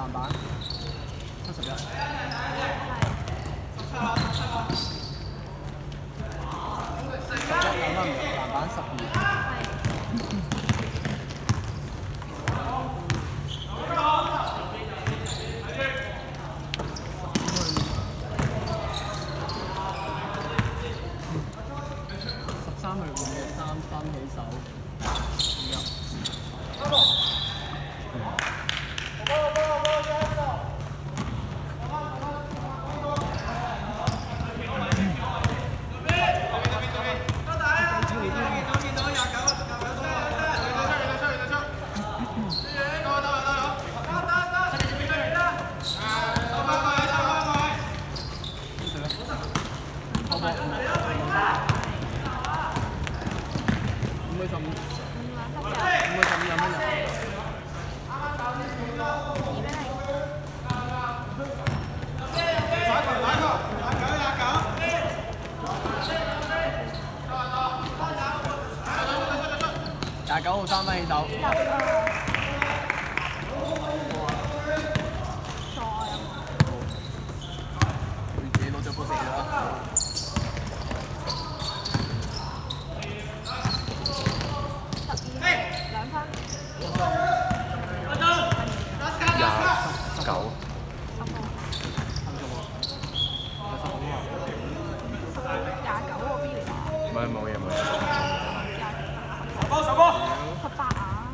籃板71。11兩分籃板12。13去換嘅3分起手。29號3分起手。自己攞咗波食咗啦。 2分。 29。冇嘢。 18啊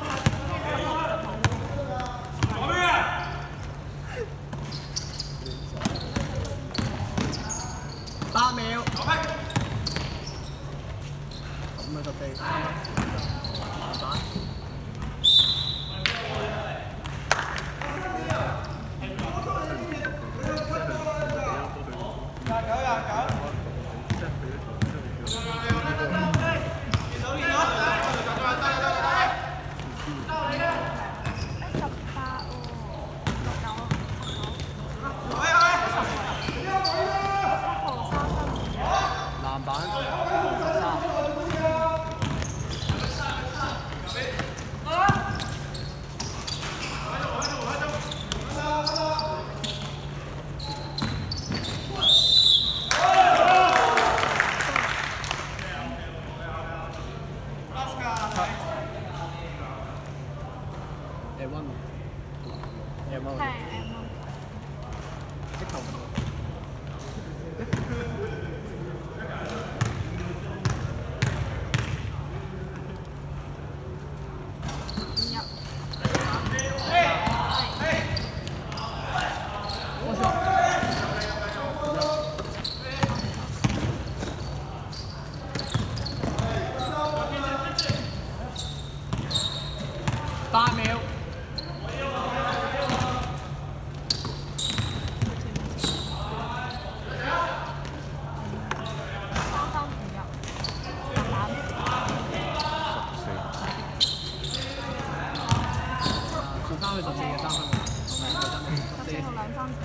8秒。咁啊14。籃板。籃板13。8秒。13去14嘅3分。14號2分。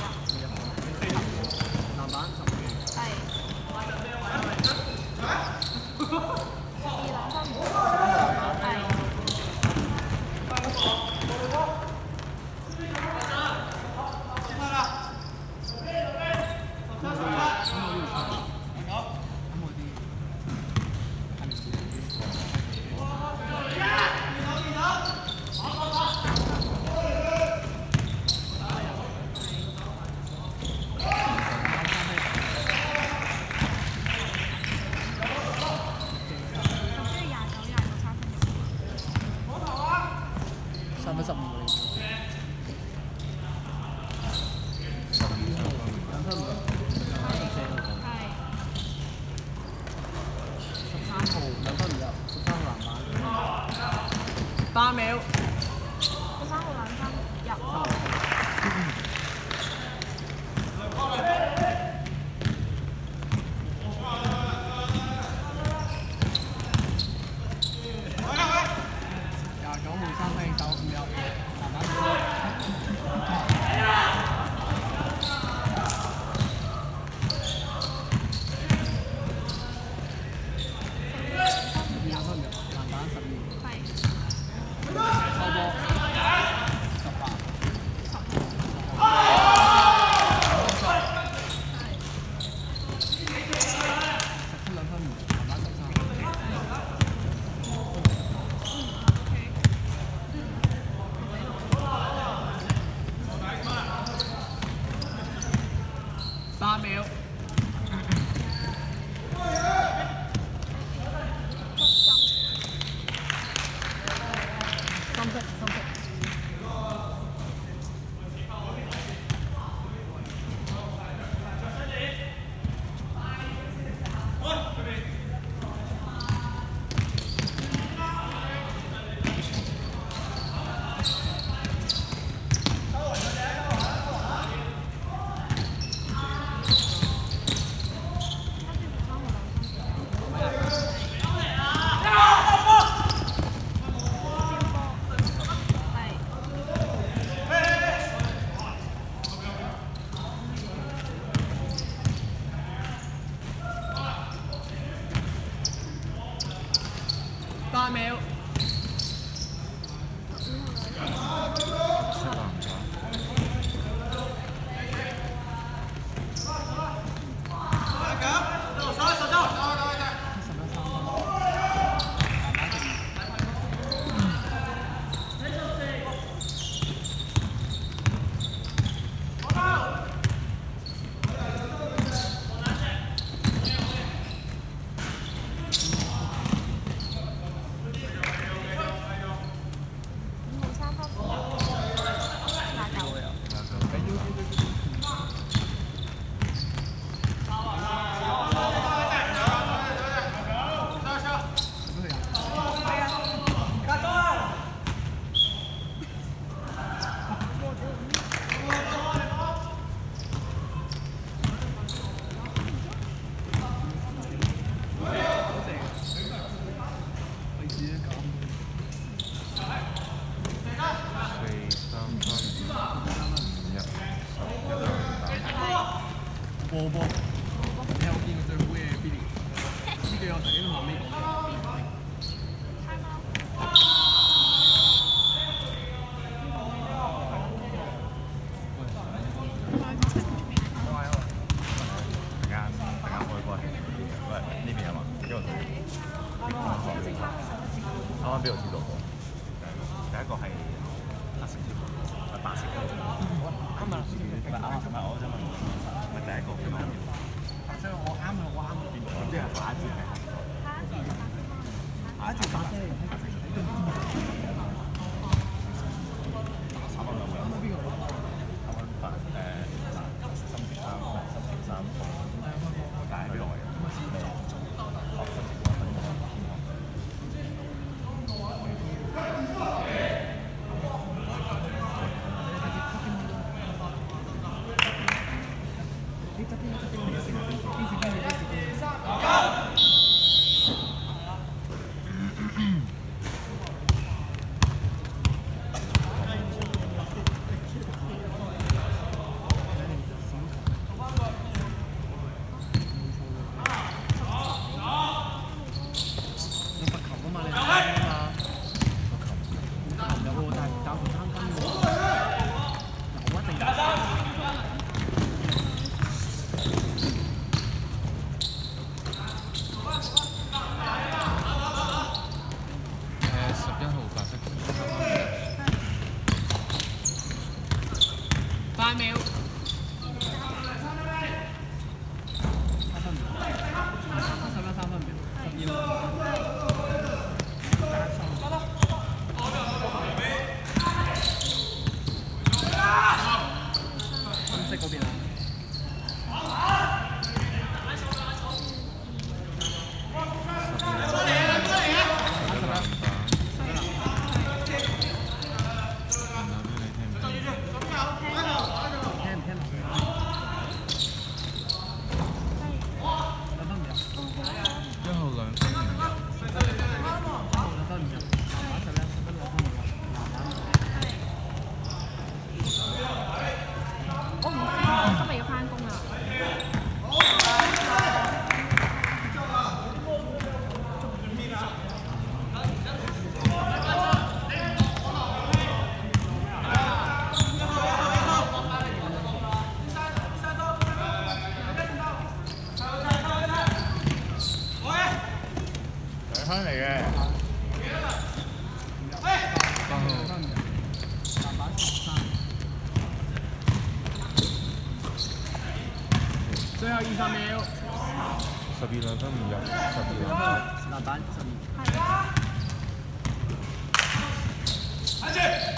籃板12。 係。2分。係。3分15秒。2分5。13號2分5入，13號籃板。8秒。13號2分入。29號3分起手5入，籃板2分入，籃板12。係。收波18。 波波，你有見過最好嘅 Billy？呢句我頭先後尾講嘅。 啱啱俾我知道過，第一個係黑色添，白色嘅。啱啊，唔係啱啊，唔係我想問，唔係第一個嘅咩？白色我啱啊，我啱啊，邊個？即係下一節係下一節白色係黑色。3蚊兩蚊。邊個？3蚊飯深鐵衫，但係幾耐嘅？ 8秒。深色嗰邊啊！ 香嚟嘅。 最後20秒。 12兩分唔入，12兩分。 籃板12。